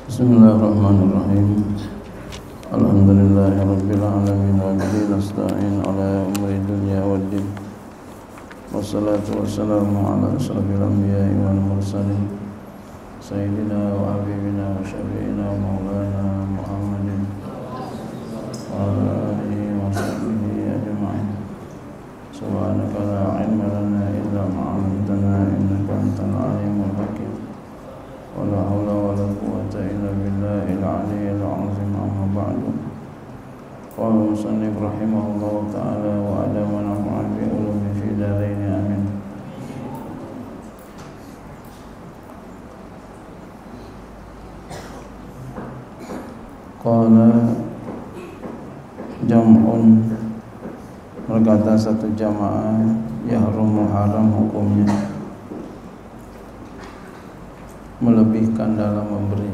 Bismillahirrahmanirrahim. Alhamdulillahirabbil alamin wa bihi nasta'in ala umuri dunya waddin. Wassalatu wassalamu ala asyrafil anbiya'i wal mursalin sayyidina wa habibina wa syafi'ina wa maulana Muhammadin wa ala alihi wa sahbihi ajma'in. Subhanaka la ilma lana illa ma 'allamtana innaka antal alimul hakim. ولا حول ولا قوة إلا بالله العلي العظيم. أما بعد. قال المصنف رحمه الله تعالى وأدامنا بعلومه في دارين آمين. Qala jam'un, berkata satu jamaah, yahrumu haram hukumnya melebihkan dalam memberi.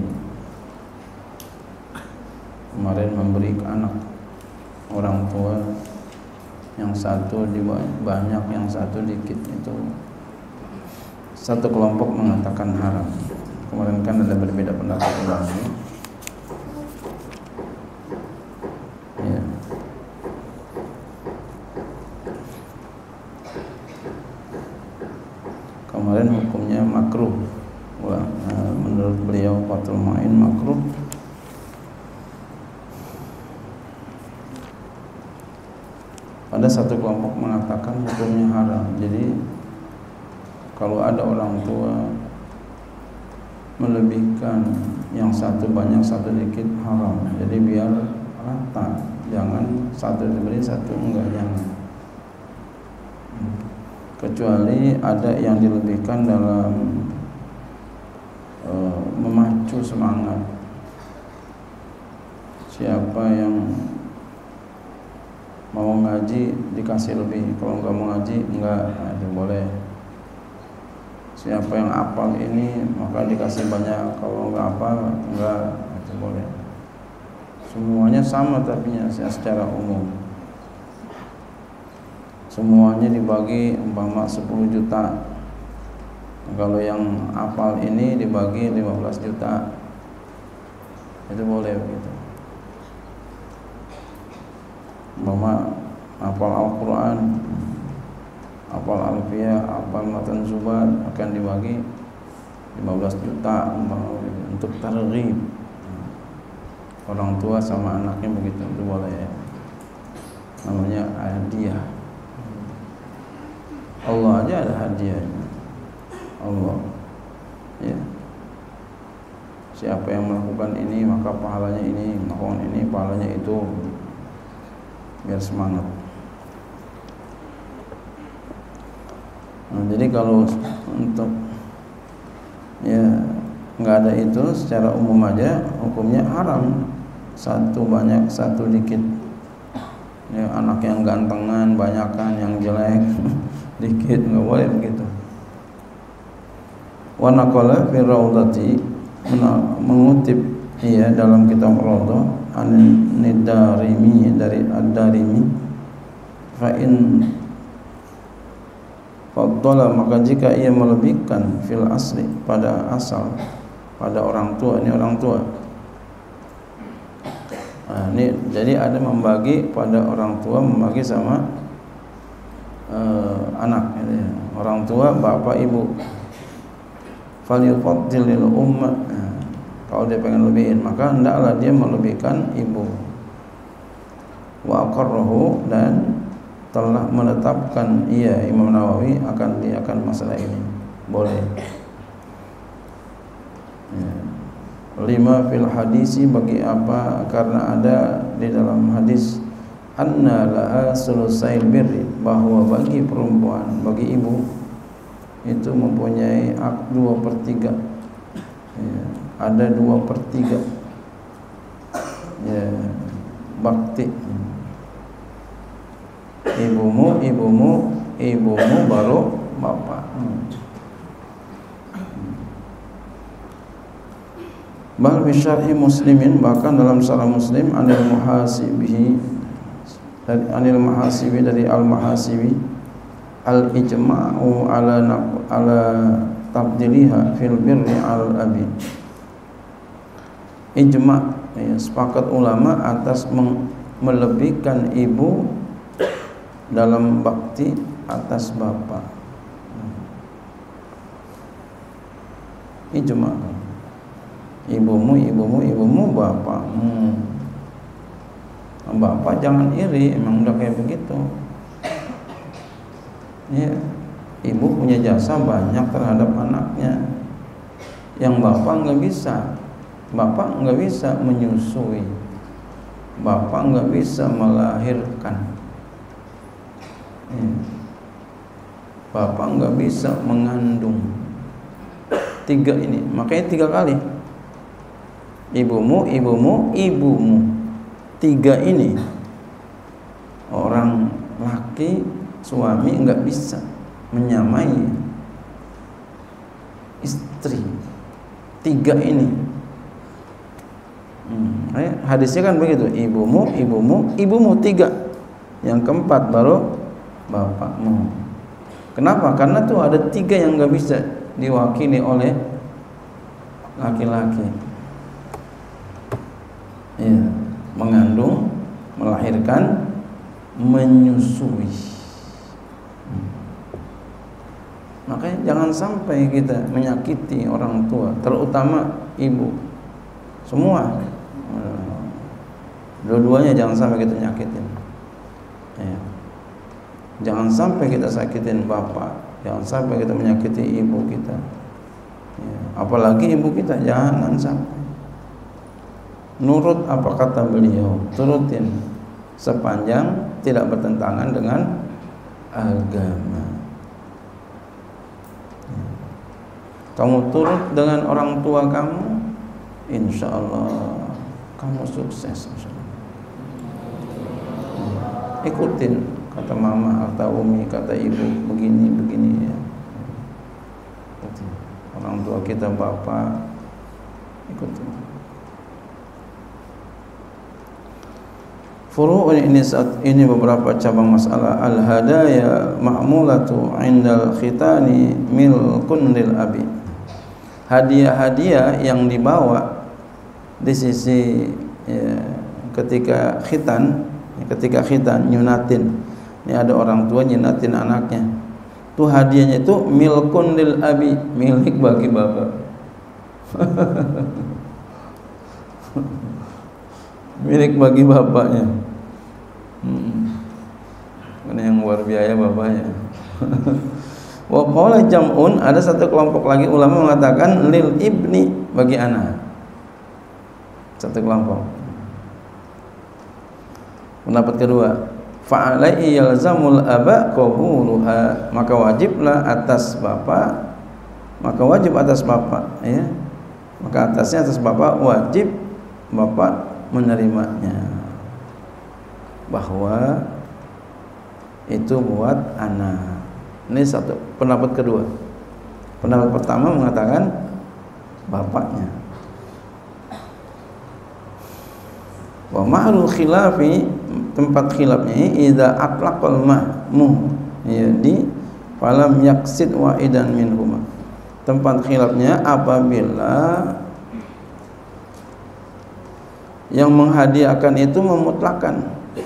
Kemarin memberi ke anak, orang tua, yang satu banyak, yang satu dikit, itu satu kelompok mengatakan haram. Kemarin kan ada berbeda pendapat ulama. Ya. Kemarin hukumnya makruh. Menurut beliau Fathul Ma'in makruh. Ada satu kelompok mengatakan hukumnya haram. Jadi kalau ada orang tua melebihkan, yang satu banyak satu dikit, haram. Jadi biar rata, jangan satu diberi satu enggak, jangan. Kecuali ada yang dilebihkan dalam memacu semangat. Siapa yang mau ngaji dikasih lebih, kalau enggak mau ngaji enggak, itu boleh. Siapa yang hafal ini maka dikasih banyak, kalau enggak hafal enggak, itu boleh. Semuanya sama tapi secara umum. Semuanya dibagi umpama 10 juta. Kalau yang hafal ini dibagi 15 juta, itu boleh begitu. Umpama hafal Al-Quran, hafal Alfiyah, hafal Matan Zubat akan dibagi 15 juta umpama untuk targhib. Orang tua sama anaknya begitu, itu boleh ya. Namanya hadiah. Allah aja ada hadiahnya. Allah, ya. Siapa yang melakukan ini maka pahalanya ini, melakukan ini pahalanya itu, biar semangat. Nah, jadi kalau untuk ya nggak ada itu, secara umum aja hukumnya haram. Satu banyak satu dikit. Ya, anak yang gantengan banyakan, yang jelek dikit, nggak boleh begitu. Wa naqala fi raudhati, mengutip dalam kitab Raudhah an-Darimi, dari Ad-Darimi, fa in faddala, maka jika ia melebihkan fil asli, pada asal, pada orang tua, ini orang tua. Nah, ini jadi ada membagi pada orang tua, membagi sama anak, orang tua bapak ibu. Falyufaddil lil ummah, kalau dia pengen lebihin maka hendaklah dia melebihkan ibu. Wa aqarrahu, dan telah menetapkan Imam Nawawi akan masalah ini, boleh. Ya. 5 fil hadisi, bagi apa? Karena ada di dalam hadis anna laha sulusail birri, bahwa bagi perempuan, bagi ibu itu mempunyai 2/3. Ya, ada 2/3 ya, bakti. Ibumu baru bapak. Bal fi syarhi Muslimin, bahkan dalam syarah Muslim, anil muhasibi dari al-muhasibi, al-ijma'u ala tabdiliha fil birri al abi, ijma, ya, sepakat ulama atas melebihkan ibu dalam bakti atas bapak. Ijma. Ibumu, bapakmu. Bapak jangan iri, emang udah kayak begitu. Ya, ibu punya jasa banyak terhadap anaknya. Yang bapak nggak bisa. Bapak nggak bisa menyusui. Bapak nggak bisa melahirkan. Ya. Bapak nggak bisa mengandung. 3 ini, makanya 3 kali. Ibumu. 3 ini orang laki suami nggak bisa menyamai istri. 3 ini. Hadisnya kan begitu. Ibumu 3. Yang keempat baru bapakmu. Kenapa? Karena tuh ada 3 yang nggak bisa diwakili oleh laki-laki. Ya, mengandung, melahirkan, menyusui. Makanya jangan sampai kita menyakiti orang tua, terutama ibu. Semua, dua-duanya jangan sampai kita nyakitin. Ya. Jangan sampai kita sakitin bapak, jangan sampai kita menyakiti ibu kita. Ya. Apalagi ibu kita, jangan sampai. Nurut apa kata beliau, turutin sepanjang tidak bertentangan dengan agama. Kamu turut dengan orang tua kamu, insya Allah kamu sukses. Ikutin kata mama, kata umi, kata ibu, begini ya. Orang tua kita, bapak, ikutin. Furu' ini beberapa cabang masalah. Al-hadaya ma'mulatu 'indal khitani milkun lil abi. Hadiah-hadiah yang dibawa di sisi ya, ketika khitan nyunatin. Ini ada orang tua nyunatin anaknya. Itu hadiahnya itu milkun lil abi, milik bagi bapak. Milik bagi bapaknya. Ini yang luar biaya bapaknya. Wa qala jam'un, ada satu kelompok lagi ulama mengatakan lil ibni, bagi anak. Satu kelompok. Pendapat kedua, fa'alai yalzamul aba qabuluha, maka wajib atas bapak ya. Maka atasnya atas bapak wajib bapak menerimanya, bahwa itu buat anak. Ini satu pendapat kedua. Pendapat pertama mengatakan bapaknya. Wa ma'rul khilafi, tempat khilafnya idza atlaqal ma'mu, jadi falam yaqsid wa'idan minhuma. Tempat khilafnya apabila yang menghadiahkan itu memutlakan.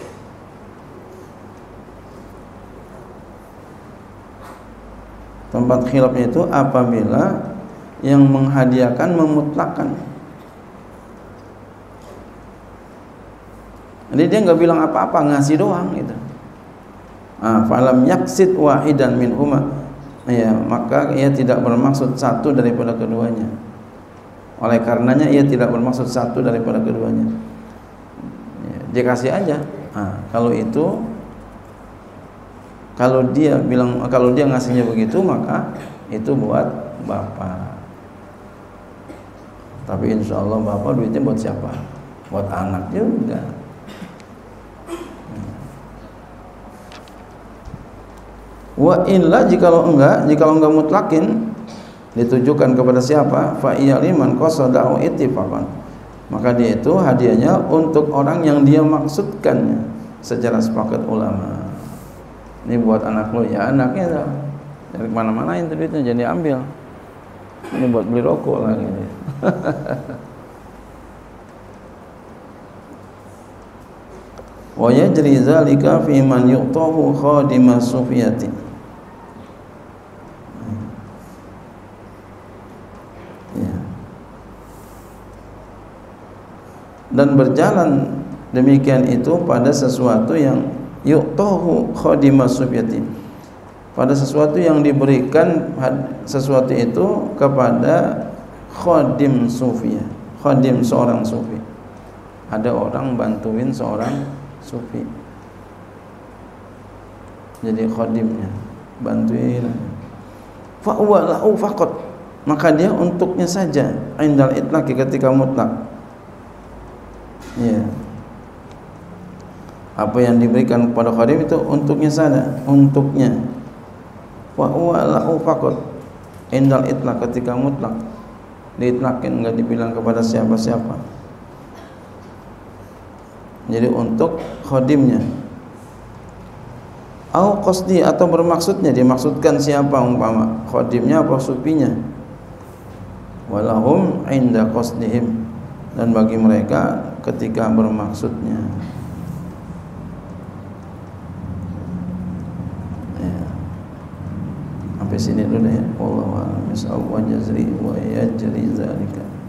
Tempat khilafnya itu apabila yang menghadiahkan memutlakan. Jadi dia nggak bilang apa-apa, ngasih doang gitu. Falam yaksid wahidan minhuma, ya, maka ia tidak bermaksud satu daripada keduanya. Oleh karenanya ia tidak bermaksud satu daripada keduanya. Ya, dia kasih aja. Kalau dia bilang, kalau dia ngasihnya begitu, maka itu buat bapak. Tapi insya Allah bapak duitnya buat siapa? Buat anak juga. Wa illa, jikalau enggak mutlakin, ditujukan kepada siapa? Fa iya liman qasada'u ittifaqan, maka dia itu hadiahnya untuk orang yang dia maksudkan secara sepakat ulama. Ini buat anak lo, ya anaknya tuh dari mana-mana itu duitnya, jadi ambil. Ini buat beli rokok lagi. wa yajri dzalika fi man yu'tahu khadima sufiyati. Ya. Dan berjalan demikian itu pada sesuatu yang yu'tahu khadima sufiyati, pada sesuatu yang diberikan sesuatu itu kepada khadim sufiyah, khadim seorang sufi. Ada orang bantuin seorang sufi, jadi khadimnya, bantuin. Fa huwa lahu faqat, maka dia untuknya saja, indal itlaq, ketika mutlak. Ya. Apa yang diberikan kepada khadim itu untuknya saja, untuknya. Wa huwa lahu faqat indal itlaq, ketika mutlak, diitlakin, enggak dibilang kepada siapa-siapa. Jadi untuk khadimnya. Au qasdi, atau bermaksudnya, dimaksudkan siapa, umpama khadimnya apa sufinya. Walahum inda qasdihim, dan bagi mereka ketika bermaksudnya. Sampai sini dulu ya. Wallahu a'lam bishawab wa jazri wa yajri dzalika.